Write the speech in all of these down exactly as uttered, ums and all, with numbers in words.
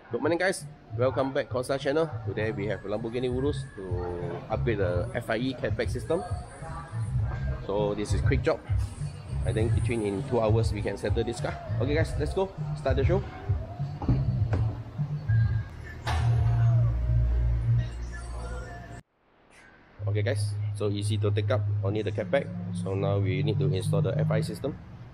Good morning guys, welcome back Corsa channel. Today we have Lamborghini Urus to upgrade the F I E Catback system. So this is quick job. I think between in two hours we can settle this car. Okay guys, let's go, start the show. Okay guys, so easy to take up, only the Catback. So now we need to install the F I E system.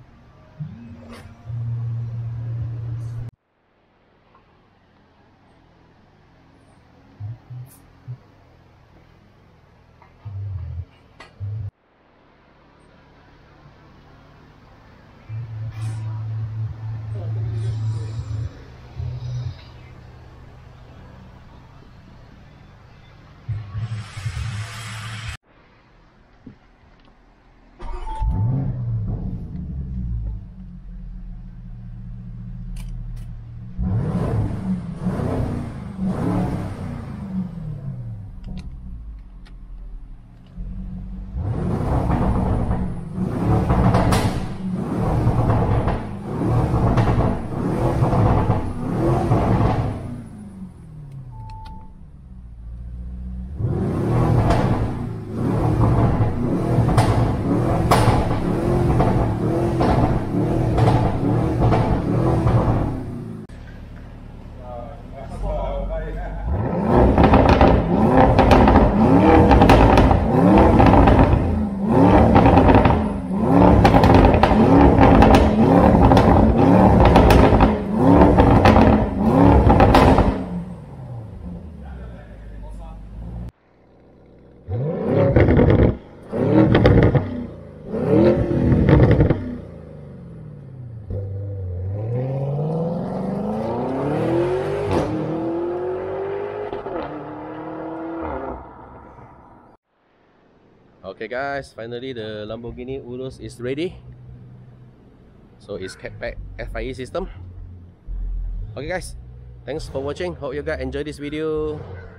Okay guys, finally the Lamborghini Urus is ready. So it's Catback F I E system. Okay guys, thanks for watching. Hope you guys enjoy this video.